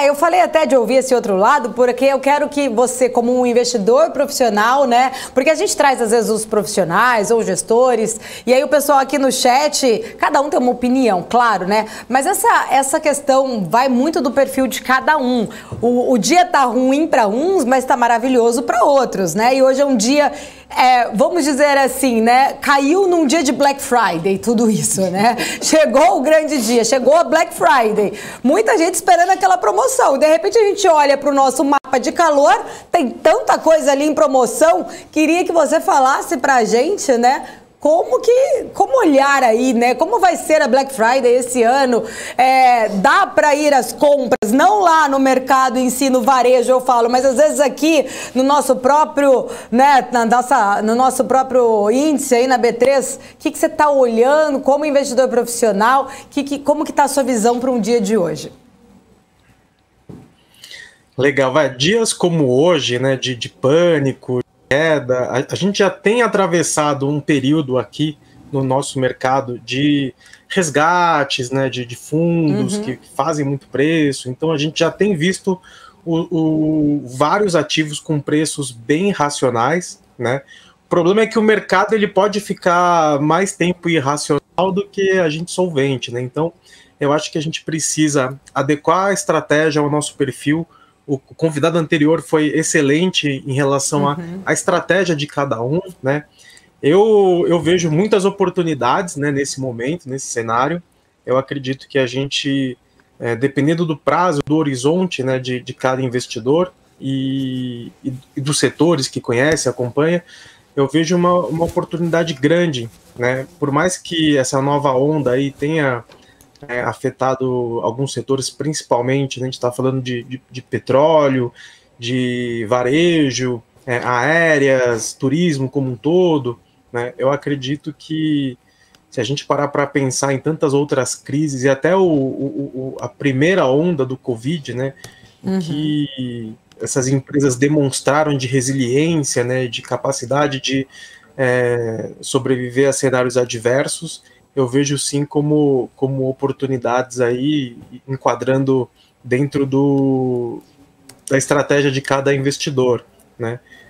eu falei até de ouvir esse outro lado, porque eu quero que você, como um investidor profissional, né? Porque a gente traz, às vezes, os profissionais ou gestores, e aí o pessoal aqui no chat, cada um tem uma opinião, claro, né? Mas essa questão vai muito do perfil de cada um. O dia tá ruim para uns, mas tá maravilhoso para outros, né? E hoje é um dia, vamos dizer assim, né? Caiu num dia de Black Friday, tudo isso, né? Chegou o grande dia, chegou a Black Friday. Muita gente esperando aquela promoção. De repente a gente olha para o nosso mapa de calor, tem tanta coisa ali em promoção. Queria que você falasse para a gente, né? Como olhar aí, né? Como vai ser a Black Friday esse ano? Dá para ir às compras, não lá no mercado em si, no varejo eu falo, mas às vezes aqui no nosso próprio, né, no nosso próprio índice aí na B3, o que você está olhando como investidor profissional? Como que está a sua visão para um dia de hoje? Legal, dias como hoje, né, de pânico, a gente já tem atravessado um período aqui no nosso mercado de resgates, né, de fundos que fazem muito preço. Então a gente já tem visto vários ativos com preços bem racionais, né? O problema é que o mercado ele pode ficar mais tempo irracional do que a gente solvente, né? Então eu acho que a gente precisa adequar a estratégia ao nosso perfil. O convidado anterior foi excelente em relação à estratégia de cada um, né? Eu vejo muitas oportunidades, né, nesse momento, nesse cenário. Eu acredito que a gente, dependendo do prazo, do horizonte, né, de cada investidor e dos setores que conhece, acompanha, eu vejo uma oportunidade grande, né? Por mais que essa nova onda aí tenha afetado alguns setores, principalmente, né, a gente está falando de petróleo, de varejo, aéreas, turismo como um todo, né? Eu acredito que se a gente parar para pensar em tantas outras crises e até a primeira onda do Covid, né, que essas empresas demonstraram de resiliência, né, de capacidade de sobreviver a cenários adversos, eu vejo sim como oportunidades aí, enquadrando dentro da estratégia de cada investidor, né?